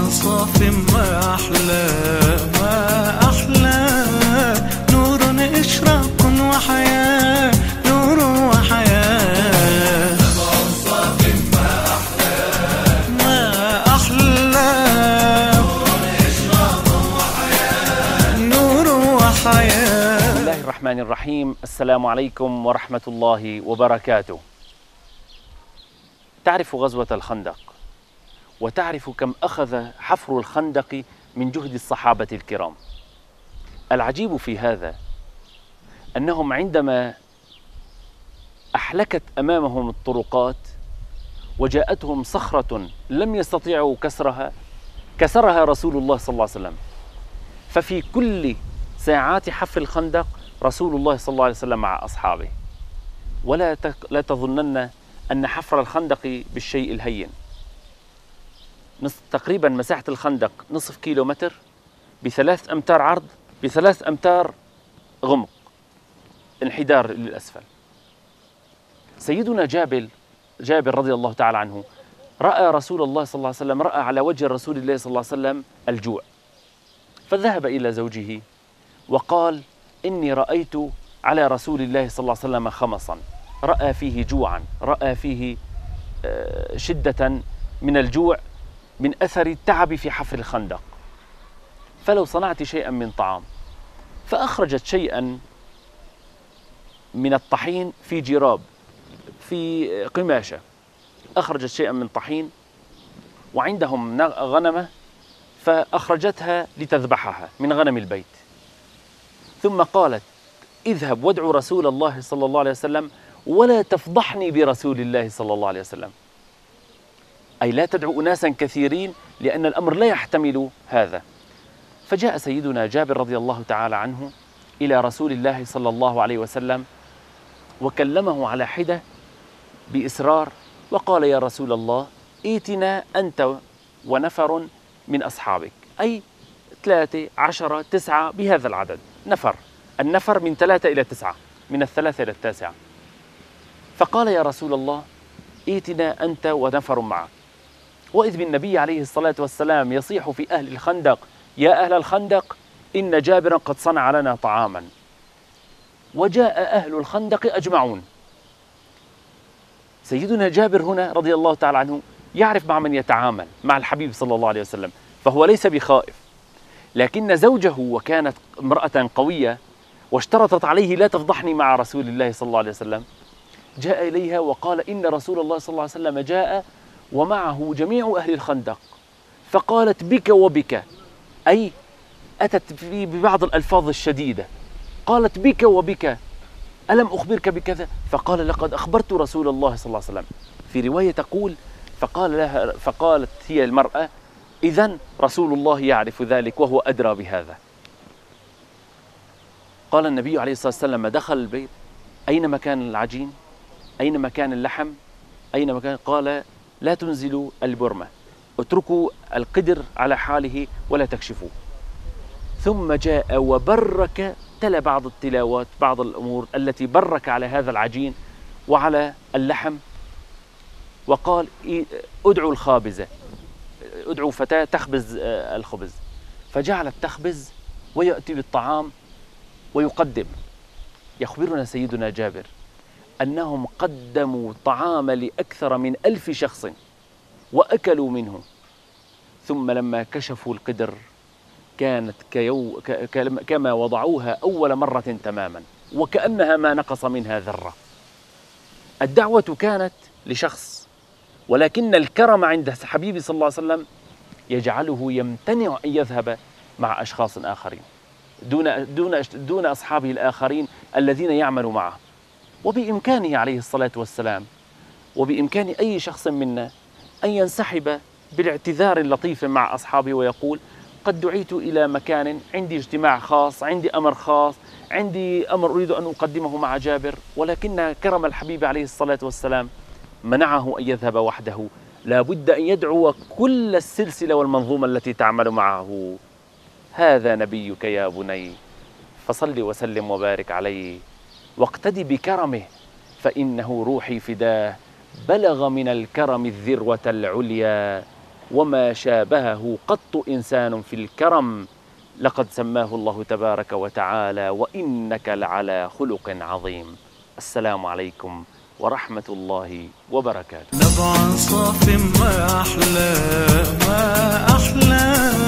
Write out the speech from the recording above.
صاف ما أحلى ما أحلى، نور إشراق وحياة، نور وحياة. دمع صاف ما أحلى ما أحلى، نور إشراق وحياة، نور وحياة. بسم الله الرحمن الرحيم. السلام عليكم ورحمة الله وبركاته. تعرف غزوة الخندق، وتعرف كم أخذ حفر الخندق من جهد الصحابة الكرام. العجيب في هذا أنهم عندما أحلكت أمامهم الطرقات وجاءتهم صخرة لم يستطيعوا كسرها رسول الله صلى الله عليه وسلم. ففي كل ساعات حفر الخندق رسول الله صلى الله عليه وسلم مع أصحابه. لا تظنن أن حفر الخندق بالشيء الهين. تقريبا مساحة الخندق نصف كيلو متر ب3 أمتار عرض ب3 أمتار غمق، انحدار للأسفل. سيدنا جابر رضي الله تعالى عنه رأى رسول الله صلى الله عليه وسلم، رأى على وجه رسول الله صلى الله عليه وسلم الجوع، فذهب إلى زوجه وقال: إني رأيت على رسول الله صلى الله عليه وسلم خمصا، رأى فيه جوعا، رأى فيه شدة من الجوع من أثر التعب في حفر الخندق، فلو صنعت شيئا من طعام. فأخرجت شيئا من الطحين في جراب في قماشة، أخرجت شيئا من طحين، وعندهم غنمة فأخرجتها لتذبحها من غنم البيت، ثم قالت: اذهب وادعو رسول الله صلى الله عليه وسلم ولا تفضحني برسول الله صلى الله عليه وسلم. أي لا تدعو أناسا كثيرين لأن الأمر لا يحتمل هذا. فجاء سيدنا جابر رضي الله تعالى عنه إلى رسول الله صلى الله عليه وسلم وكلمه على حدة بإسرار وقال: يا رسول الله، ائتنا أنت ونفر من أصحابك، أي 3 10 9 بهذا العدد، النفر من 3 إلى 9، من 3 إلى 9. فقال: يا رسول الله، ائتنا أنت ونفر معك. وإذ بالنبي عليه الصلاة والسلام يصيح في أهل الخندق: يا أهل الخندق، إن جابرا قد صنع لنا طعاما. وجاء أهل الخندق أجمعون. سيدنا جابر هنا رضي الله تعالى عنه يعرف مع من يتعامل، مع الحبيب صلى الله عليه وسلم، فهو ليس بخائف. لكن زوجه وكانت امرأة قوية واشترطت عليه: لا تفضحني مع رسول الله صلى الله عليه وسلم، جاء إليها وقال: إن رسول الله صلى الله عليه وسلم جاء ومعه جميع أهل الخندق. فقالت: بك وبك، أي أتت ببعض الألفاظ الشديدة، قالت: بك وبك، ألم أخبرك بكذا؟ فقال: لقد أخبرت رسول الله صلى الله عليه وسلم. في رواية تقول: فقالت هي المرأة: إذن رسول الله يعرف ذلك وهو أدرى بهذا. قال النبي عليه الصلاة والسلام: دخل البيت: أين مكان العجين؟ أين مكان اللحم؟ أين مكان؟ قال: لا تنزلوا البرمة، اتركوا القدر على حاله ولا تكشفوه. ثم جاء وبرك، تلا بعض التلاوات، بعض الأمور التي برك على هذا العجين وعلى اللحم، وقال: ادعوا الخابزة، ادعوا فتاة تخبز الخبز. فجعلت تخبز ويأتي بالطعام ويقدم. يخبرنا سيدنا جابر أنهم قدموا طعام لأكثر من 1000 شخص وأكلوا منه. ثم لما كشفوا القدر كانت كما وضعوها أول مرة تماما، وكأنها ما نقص منها ذرة. الدعوة كانت لشخص، ولكن الكرم عند حبيبي صلى الله عليه وسلم يجعله يمتنع أن يذهب مع أشخاص آخرين دون أصحابه الآخرين الذين يعمل معه. وبإمكانه عليه الصلاة والسلام، وبإمكان أي شخص منا أن ينسحب بالاعتذار اللطيف مع أصحابه ويقول: قد دعيت إلى مكان، عندي اجتماع خاص، عندي أمر خاص، عندي أمر أريد أن أقدمه مع جابر. ولكن كرم الحبيب عليه الصلاة والسلام منعه أن يذهب وحده، لا بد أن يدعو كل السلسلة والمنظومة التي تعمل معه. هذا نبيك يا بني، فصل وسلم وبارك عليه، واقتدي بكرمه، فإنه روحي فداه، بلغ من الكرم الذروة العليا. وما شابهه قط إنسان في الكرم، لقد سماه الله تبارك وتعالى: وإنك لعلى خلق عظيم. السلام عليكم ورحمة الله وبركاته. نبع صاف ما أحلى ما أحلى